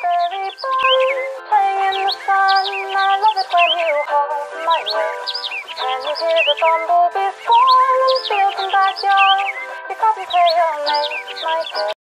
strawberry bunny playing in the sun. I love it when you hold my wrist. Can you hear the bumblebees song in fields and backyards? Because you play your make my day.